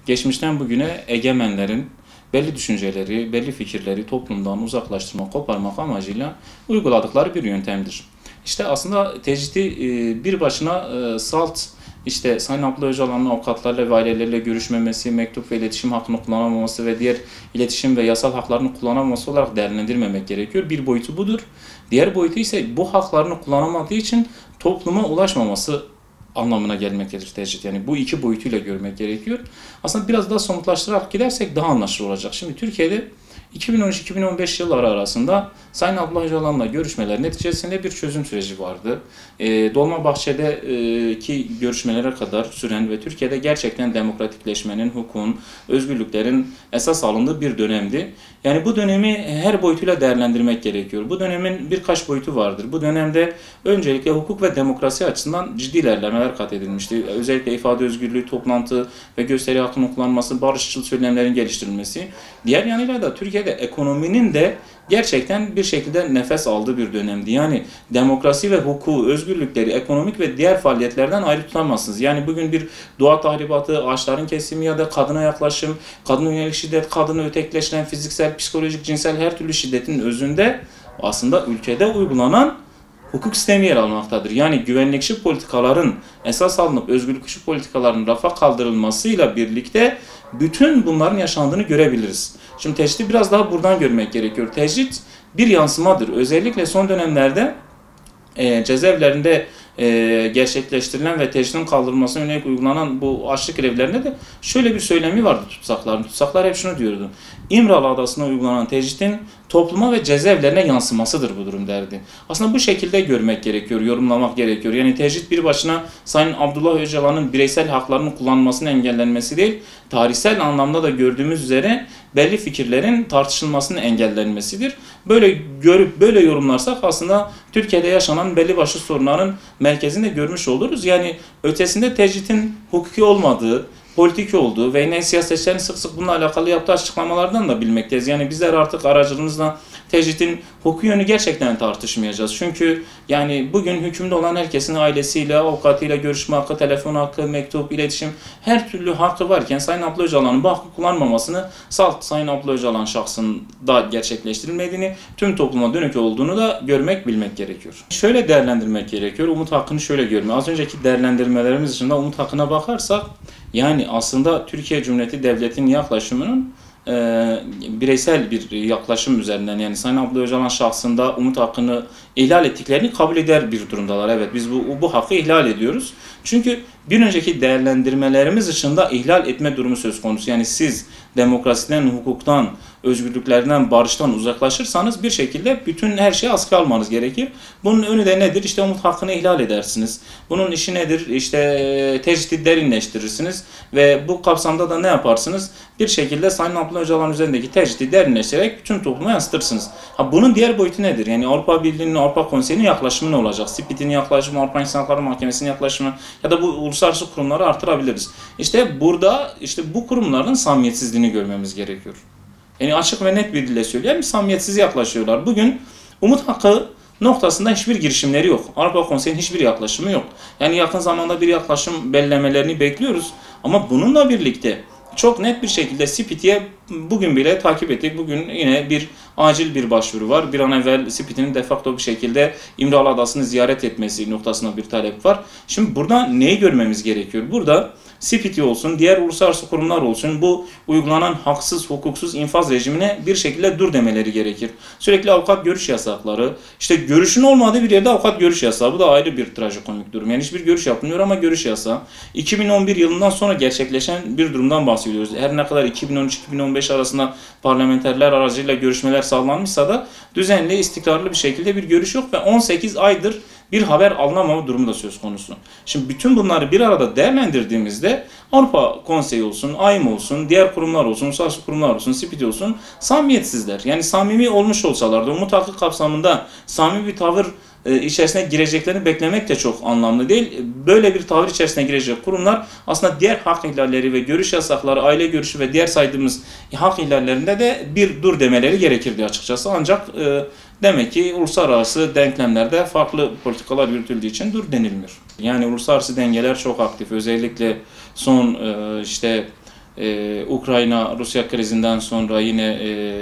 geçmişten bugüne egemenlerin belli düşünceleri, belli fikirleri toplumdan uzaklaştırmak, koparmak amacıyla uyguladıkları bir yöntemdir. İşte aslında tecridi bir başına salt, işte Sayın Abdullah Öcalan'ın avukatlarla ve aileleriyle görüşmemesi, mektup ve iletişim hakkını kullanamaması ve diğer iletişim ve yasal haklarını kullanamaması olarak değerlendirmemek gerekiyor. Bir boyutu budur. Diğer boyutu ise bu haklarını kullanamadığı için topluma ulaşmaması anlamına gelmektedir tecrit. Yani bu iki boyutuyla görmek gerekiyor. Aslında biraz daha somutlaştırarak gidersek daha anlaşılır olacak. Şimdi Türkiye'de 2013-2015 yılları arasında Sayın Abdullah Öcalan'la görüşmeler neticesinde bir çözüm süreci vardı. Dolmabahçe'deki görüşmelere kadar süren ve Türkiye'de gerçekten demokratikleşmenin, hukukun, özgürlüklerin esas alındığı bir dönemdi. Yani bu dönemi her boyutuyla değerlendirmek gerekiyor. Bu dönemin birkaç boyutu vardır. Bu dönemde öncelikle hukuk ve demokrasi açısından ciddi ilerlemeler kat edilmişti. Özellikle ifade özgürlüğü, toplantı ve gösteri hakkının kullanılması, barışçıl söylemlerin geliştirilmesi. Diğer yanıyla da Türkiye'de ekonominin de gerçekten bir şekilde nefes aldığı bir dönemdi. Yani demokrasi ve hukuku, özgürlükleri, ekonomik ve diğer faaliyetlerden ayrı tutamazsınız. Yani bugün bir doğa tahribatı, ağaçların kesimi ya da kadına yaklaşım, kadına yönelik şiddet, kadını ötekileştiren fiziksel, psikolojik, cinsel her türlü şiddetin özünde aslında ülkede uygulanan hukuk sistemi yer almaktadır. Yani güvenlikçi politikaların esas alınıp özgürlükçü politikaların rafa kaldırılmasıyla birlikte bütün bunların yaşandığını görebiliriz. Şimdi tecridi biraz daha buradan görmek gerekiyor. Tecrit bir yansımadır. Özellikle son dönemlerde cezaevlerinde gerçekleştirilen ve tecridin kaldırılmasına yönelik uygulanan bu açlık grevlerinde de şöyle bir söylemi vardı tutsakların. Tutsaklar hep şunu diyordu. İmralı Adası'na uygulanan tecridin topluma ve cezaevlerine yansımasıdır bu durum derdi. Aslında bu şekilde görmek gerekiyor, yorumlamak gerekiyor. Yani tecrid bir başına Sayın Abdullah Öcalan'ın bireysel haklarının kullanılmasının engellenmesi değil, tarihsel anlamda da gördüğümüz üzere belli fikirlerin tartışılmasının engellenmesidir. Böyle görüp böyle yorumlarsak aslında Türkiye'de yaşanan belli başlı sorunların merkezinde görmüş oluruz. Yani ötesinde tecridin hukuki olmadığı, politik olduğu ve yine siyasetçilerin sık sık bununla alakalı yaptığı açıklamalardan da bilmekteyiz. Yani bizler artık aracılığımızla tecridin hukuki yönü gerçekten tartışmayacağız. Çünkü yani bugün hükümde olan herkesin ailesiyle, avukatıyla görüşme hakkı, telefon hakkı, mektup, iletişim her türlü hakkı varken Sayın Abdullah Öcalan'ın bu hakkı kullanmamasını salt Sayın Abdullah Öcalan şahsında gerçekleştirilmediğini, tüm topluma dönük olduğunu da görmek, bilmek gerekiyor. Şöyle değerlendirmek gerekiyor. Umut hakkını şöyle görmek. Az önceki değerlendirmelerimiz dışında umut hakkına bakarsak yani aslında Türkiye Cumhuriyeti Devleti'nin yaklaşımının bireysel bir yaklaşım üzerinden yani Sayın Abdullah Öcalan şahsında umut hakkını ihlal ettiklerini kabul eder bir durumdalar. Evet biz bu hakkı ihlal ediyoruz. Çünkü bir önceki değerlendirmelerimiz dışında ihlal etme durumu söz konusu. Yani siz demokrasiden, hukuktan, özgürlüklerden, barıştan uzaklaşırsanız bir şekilde bütün her şeyi askıya almanız gerekir. Bunun önü de nedir? İşte umut hakkını ihlal edersiniz. Bunun işi nedir? İşte tecridi derinleştirirsiniz ve bu kapsamda da ne yaparsınız? Bir şekilde Sayın Abdullah Öcalan üzerindeki tecridi derinleştirerek bütün topluma yansıtırsınız. Bunun diğer boyutu nedir? Yani Avrupa Birliği'nin, Avrupa Konseyi'nin yaklaşımı ne olacak? SİPİT'in yaklaşımı, Avrupa İnsan Hakları Mahkemesi'nin yaklaşımı ya da bu uluslararası kurumları artırabiliriz. İşte burada bu kurumların samimiyetsizliğini görmemiz gerekiyor. Yani açık ve net bir dille söyleyelim, samimiyetsiz yaklaşıyorlar. Bugün umut hakkı noktasında hiçbir girişimleri yok. Avrupa Konseyi'nin hiçbir yaklaşımı yok. Yani yakın zamanda bir yaklaşım belirlemelerini bekliyoruz. Ama bununla birlikte çok net bir şekilde SİPİT'e bugün bile takip ettik. Bugün yine acil bir başvuru var. Bir an evvel SİPİT'in de facto bir şekilde İmralı Adası'nı ziyaret etmesi noktasında bir talep var. Şimdi burada neyi görmemiz gerekiyor? Burada SİPİT olsun, diğer uluslararası kurumlar olsun bu uygulanan haksız, hukuksuz infaz rejimine bir şekilde dur demeleri gerekir. Sürekli avukat görüş yasakları, işte görüşün olmadığı bir yerde avukat görüş yasağı. Bu da ayrı bir trajikomik durum. Yani hiçbir görüş yapılmıyor ama görüş yasağı. 2011 yılından sonra gerçekleşen bir durumdan bahsediyoruz. Her ne kadar 2013-2015 arasında parlamenterler aracılığıyla görüşmeler sağlanmışsa da düzenli, istikrarlı bir şekilde bir görüş yok ve 18 aydır bir haber alınamama durumu da söz konusu. Şimdi bütün bunları bir arada değerlendirdiğimizde Avrupa Konseyi olsun, AYM olsun, diğer kurumlar olsun, uluslararası kurumlar olsun, SİPİT olsun samimiyetsizler. Yani samimi olmuş olsalardı umut hakkı kapsamında samimi bir tavır içerisine gireceklerini beklemek de çok anlamlı değil. Böyle bir tavır içerisine girecek kurumlar aslında diğer hak ihlalleri ve görüş yasakları, aile görüşü ve diğer saydığımız hak ihlallerinde de bir dur demeleri gerekirdi açıkçası. Ancak demek ki uluslararası denklemlerde farklı politikalar yürütüldüğü için dur denilmiyor. Yani uluslararası dengeler çok aktif. Özellikle son Ukrayna-Rusya krizinden sonra yine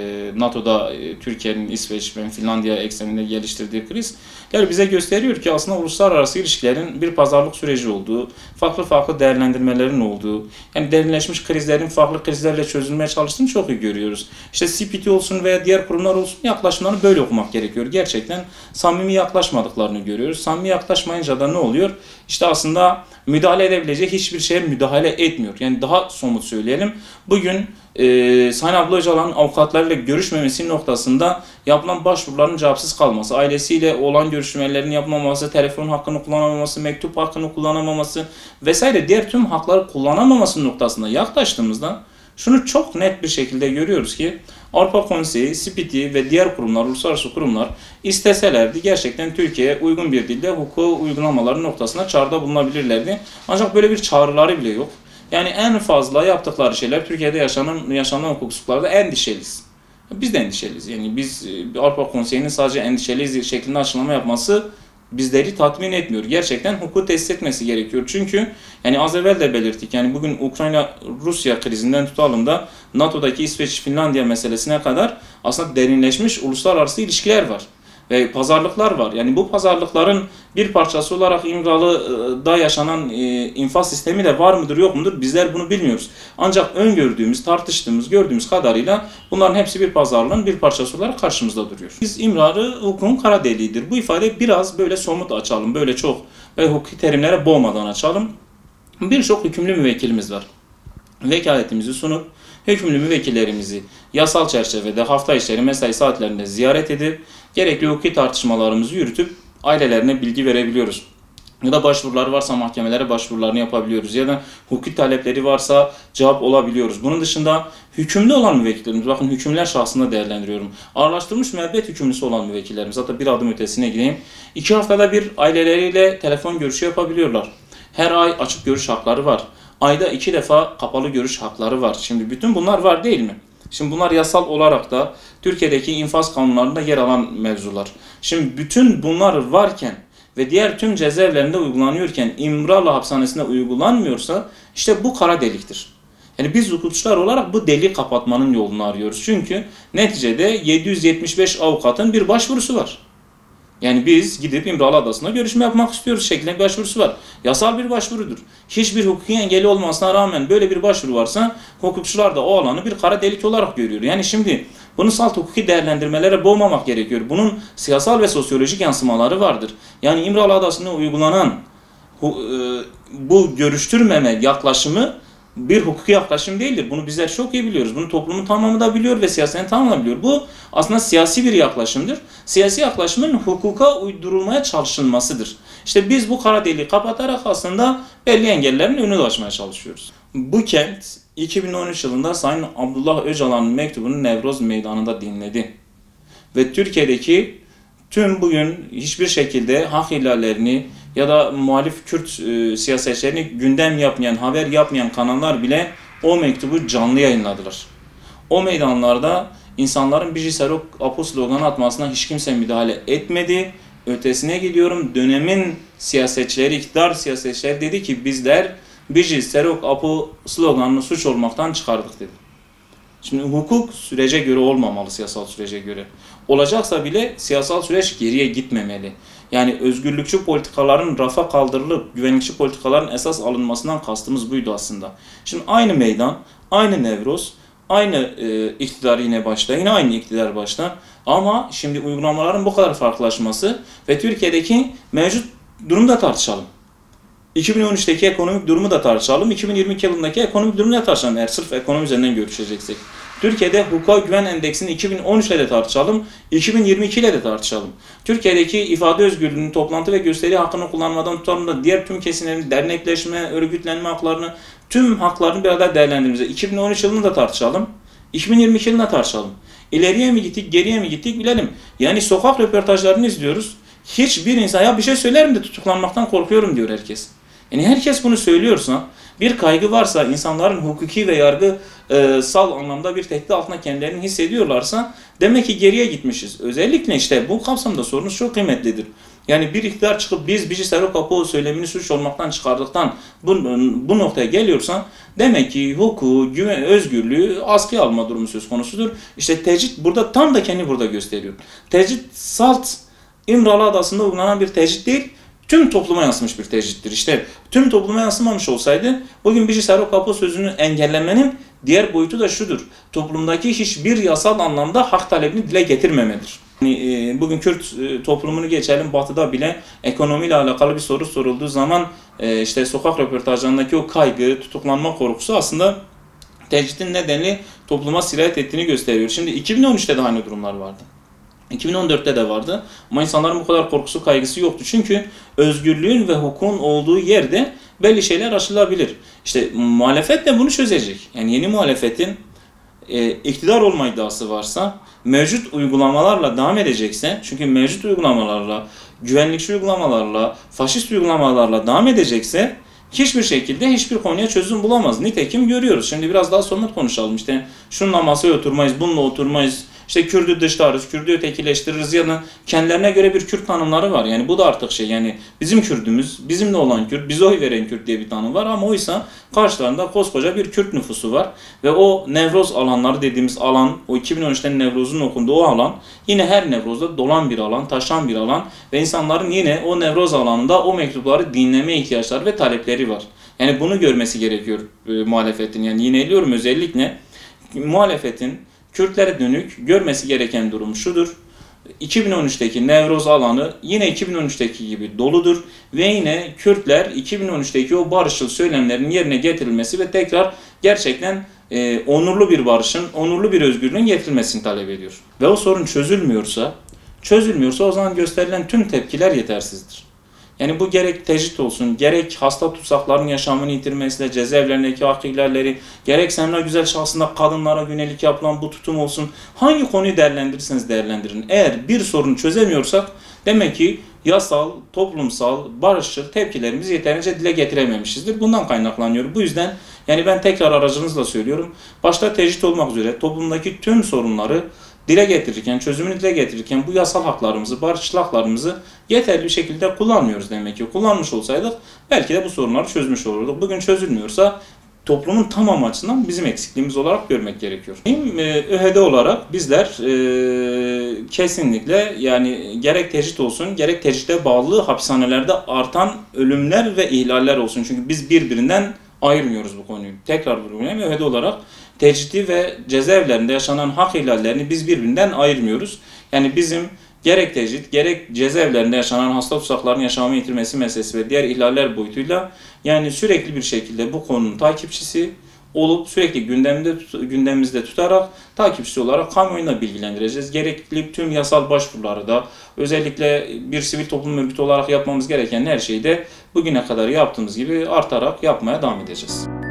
NATO'da Türkiye'nin İsveç ve Finlandiya ekseninde geliştirdiği kriz bize gösteriyor ki aslında uluslararası ilişkilerin bir pazarlık süreci olduğu, farklı değerlendirmelerin olduğu, yani derinleşmiş krizlerin farklı krizlerle çözülmeye çalıştığını çok iyi görüyoruz. İşte CPT olsun veya diğer kurumlar olsun yaklaşımlarını böyle okumak gerekiyor. Gerçekten samimi yaklaşmadıklarını görüyoruz. Samimi yaklaşmayınca da ne oluyor? İşte aslında müdahale edebilecek hiçbir şeye müdahale etmiyor. Yani daha somut söyleyelim. Bugün Sayın Abdullah Öcalan'ın avukatlarıyla görüşmemesi noktasında yapılan başvuruların cevapsız kalması, ailesiyle olan görüşmelerin yapılmaması, telefon hakkını kullanamaması, mektup hakkını kullanamaması vesaire diğer tüm hakları kullanamaması noktasında yaklaştığımızda şunu çok net bir şekilde görüyoruz ki Avrupa Konseyi, CPT ve diğer kurumlar, uluslararası kurumlar isteselerdi gerçekten Türkiye'ye uygun bir dilde hukuku uygulamaları noktasında çağrıda bulunabilirlerdi. Ancak böyle bir çağrıları bile yok. Yani en fazla yaptıkları şeyler Türkiye'de yaşanan hukuksuzluklarda endişeliyiz. Biz de endişeliyiz. Yani biz Avrupa Konseyi'nin sadece endişeliyiz şeklinde açıklama yapması bizleri tatmin etmiyor. Gerçekten hukuku tesis etmesi gerekiyor. Çünkü yani az evvel de belirttik. Yani bugün Ukrayna-Rusya krizinden tutalım da NATO'daki İsveç-Finlandiya meselesine kadar aslında derinleşmiş uluslararası ilişkiler var. Ve pazarlıklar var. Yani bu pazarlıkların bir parçası olarak İmralı'da yaşanan infaz sistemi de var mıdır yok mudur bizler bunu bilmiyoruz. Ancak öngördüğümüz, tartıştığımız, gördüğümüz kadarıyla bunların hepsi bir pazarlığın bir parçası olarak karşımızda duruyor. Biz İmralı hukukun kara deliğidir. Bu ifadeyi biraz böyle somut açalım. Böyle çok ve hukuki terimlere boğmadan açalım. Birçok hükümlü müvekkilimiz var. Vekaletimizi sunup hükümlü müvekkillerimizi yasal çerçevede hafta içleri mesai saatlerinde ziyaret edip gerekli hukuki tartışmalarımızı yürütüp ailelerine bilgi verebiliyoruz. Ya da başvuruları varsa mahkemelere başvurularını yapabiliyoruz. Ya da hukuki talepleri varsa cevap olabiliyoruz. Bunun dışında hükümlü olan müvekkillerimiz, bakın hükümler şahsında değerlendiriyorum. Ağırlaştırılmış müebbet hükümlüsü olan müvekkillerimiz, hatta bir adım ötesine gideyim. 2 haftada bir aileleriyle telefon görüşü yapabiliyorlar. Her ay açık görüş hakları var. Ayda 2 defa kapalı görüş hakları var. Şimdi bütün bunlar var değil mi? Şimdi bunlar yasal olarak da Türkiye'deki infaz kanunlarında yer alan mevzular. Şimdi bütün bunlar varken ve diğer tüm cezaevlerinde uygulanıyorken İmralı hapishanesinde uygulanmıyorsa işte bu kara deliktir. Yani biz hukukçular olarak bu deliği kapatmanın yolunu arıyoruz. Çünkü neticede 775 avukatın bir başvurusu var. Yani biz gidip İmralı Adası'nda görüşme yapmak istiyoruz şeklinde bir başvurusu var. Yasal bir başvurudur. Hiçbir hukuki engeli olmasına rağmen böyle bir başvuru varsa hukukçular da o alanı bir kara delik olarak görüyor. Yani şimdi bunu salt hukuki değerlendirmelere boğmamak gerekiyor. Bunun siyasal ve sosyolojik yansımaları vardır. Yani İmralı Adası'nda uygulanan bu görüştürmeme yaklaşımı bir hukuki yaklaşım değildir. Bunu bizler çok iyi biliyoruz. Bunu toplumun tamamı da biliyor ve siyasetin tamamı da biliyor. Bu aslında siyasi bir yaklaşımdır. Siyasi yaklaşımın hukuka uydurulmaya çalışılmasıdır. İşte biz bu kara deliği kapatarak aslında belli engellerin önünü açmaya çalışıyoruz. Bu kent 2013 yılında Sayın Abdullah Öcalan'ın mektubunu Nevroz Meydanı'nda dinledi. Ve Türkiye'deki tüm bugün hiçbir şekilde hak ihlallerini ya da muhalif Kürt siyasetçilerini gündem yapmayan, haber yapmayan kanallar bile o mektubu canlı yayınladılar. O meydanlarda insanların Biji Serok Apo sloganı atmasına hiç kimse müdahale etmedi. Ötesine gidiyorum, dönemin siyasetçileri, iktidar siyasetçileri dedi ki bizler Biji Serok Apo sloganını suç olmaktan çıkardık dedi. Şimdi hukuk sürece göre olmamalı, siyasal sürece göre. Olacaksa bile siyasal süreç geriye gitmemeli. Yani özgürlükçü politikaların rafa kaldırılıp güvenlikçi politikaların esas alınmasından kastımız buydu aslında. Şimdi aynı meydan, aynı Nevroz, aynı iktidar yine başta, yine aynı iktidar başta. Ama şimdi uygulamaların bu kadar farklılaşması ve Türkiye'deki mevcut durumu da tartışalım. 2013'teki ekonomik durumu da tartışalım. 2022 yılındaki ekonomik durumu da tartışalım eğer sırf ekonomi üzerinden görüşeceksek. Türkiye'de hukuka güven endeksini 2013 ile de tartışalım, 2022 ile de tartışalım. Türkiye'deki ifade özgürlüğünün, toplantı ve gösteri hakkını kullanmadan tutalım da diğer tüm kesimlerin dernekleşme, örgütlenme haklarını, tüm haklarını bir arada değerlendirmemize 2013 yılını da tartışalım, 2022 yılını da tartışalım. İleriye mi gittik, geriye mi gittik bilelim. Yani sokak röportajlarını izliyoruz. Hiçbir insan ya bir şey söylerim de tutuklanmaktan korkuyorum diyor herkes. Yani herkes bunu söylüyorsa, bir kaygı varsa, insanların hukuki ve yargısal anlamda bir tehdit altında kendilerini hissediyorlarsa demek ki geriye gitmişiz. Özellikle işte bu kapsamda sorunuz çok kıymetlidir. Yani bir iktidar çıkıp biz Bici Serok Apo söylemini suç olmaktan çıkardıktan bu noktaya geliyorsan demek ki hukuku, özgürlüğü askıya alma durumu söz konusudur. İşte tecrit burada tam da kendini burada gösteriyor. Tecrit salt İmralı Adası'nda uygulanan bir tecrit değil, tüm topluma yansımış bir tecrittir. İşte tüm topluma yansımamış olsaydı bugün Bici Serok Apo sözünü engellemenin diğer boyutu da şudur. Toplumdaki hiçbir yasal anlamda hak talebini dile getirmemedir. Yani, bugün Kürt toplumunu geçelim, Batı'da bile ekonomiyle alakalı bir soru sorulduğu zaman işte sokak röportajlarındaki o kaygı, tutuklanma korkusu aslında tecritin nedeni topluma sirayet ettiğini gösteriyor. Şimdi 2013'te de aynı durumlar vardı. 2014'te de vardı ama insanların bu kadar korkusu, kaygısı yoktu. Çünkü özgürlüğün ve hukukun olduğu yerde belli şeyler aşılabilir. İşte muhalefet de bunu çözecek. Yani yeni muhalefetin iktidar olma iddiası varsa, mevcut uygulamalarla devam edecekse, çünkü mevcut uygulamalarla, güvenlikçi uygulamalarla, faşist uygulamalarla devam edecekse hiçbir şekilde hiçbir konuya çözüm bulamaz. Nitekim görüyoruz. Şimdi biraz daha somut konuşalım. İşte şununla masaya oturmayız, bununla oturmayız. İşte Kürt'ü dışlarız, Kürt'ü ötekileştiririz ya da kendilerine göre bir Kürt tanımları var. Yani bu da artık şey, yani bizim Kürt'ümüz, bizimle olan Kürt, bize oy veren Kürt diye bir tanım var ama oysa karşılarında koskoca bir Kürt nüfusu var. Ve o Nevroz alanları dediğimiz alan, o 2013'ten Nevroz'un okunduğu o alan yine her Nevroz'da dolan bir alan, taşan bir alan ve insanların yine o Nevroz alanında o mektupları dinleme ihtiyaçları ve talepleri var. Yani bunu görmesi gerekiyor muhalefetin. Yani yineliyorum, özellikle muhalefetin Kürtlere dönük görmesi gereken durum şudur. 2013'teki Nevroz alanı yine 2013'teki gibi doludur ve yine Kürtler 2013'teki o barışçıl söylemlerin yerine getirilmesi ve tekrar gerçekten onurlu bir barışın, onurlu bir özgürlüğün getirilmesini talep ediyor. Ve o sorun çözülmüyorsa o zaman gösterilen tüm tepkiler yetersizdir. Yani bu gerek tecrit olsun, gerek hasta tutsakların yaşamını yitirmesiyle cezaevlerindeki hak ihlalleri, gerek Semra Güzel şahsında kadınlara yönelik yapılan bu tutum olsun. Hangi konuyu değerlendirirseniz değerlendirin. Eğer bir sorunu çözemiyorsak demek ki yasal, toplumsal, barışçıl tepkilerimizi yeterince dile getirememişizdir. Bundan kaynaklanıyor. Bu yüzden yani ben tekrar aracınızla söylüyorum. Başta tecrit olmak üzere toplumdaki tüm sorunları dile getirirken, çözümünü dile getirirken bu yasal haklarımızı, barışçıl haklarımızı yeterli bir şekilde kullanmıyoruz demek ki. Kullanmış olsaydık belki de bu sorunları çözmüş olurduk. Bugün çözülmüyorsa toplumun tamamı açısından bizim eksikliğimiz olarak görmek gerekiyor. ÖHD olarak bizler kesinlikle yani gerek tecrit olsun, gerek tecrite bağlı hapishanelerde artan ölümler ve ihlaller olsun. Çünkü biz birbirinden ayırmıyoruz bu konuyu. Tekrar vurgulayayım, ÖHD olarak tecriti ve cezaevlerinde yaşanan hak ihlallerini biz birbirinden ayırmıyoruz. Yani bizim gerek tecrit, gerek cezaevlerinde yaşanan hasta tutsakların yaşamını yitirmesi meselesi ve diğer ihlaller boyutuyla yani sürekli bir şekilde bu konunun takipçisi olup sürekli gündemimizde tutarak takipçisi olarak kamuoyuna bilgilendireceğiz. Gerekli tüm yasal başvuruları da özellikle bir sivil toplum örgütü olarak yapmamız gereken her şeyi de bugüne kadar yaptığımız gibi artarak yapmaya devam edeceğiz.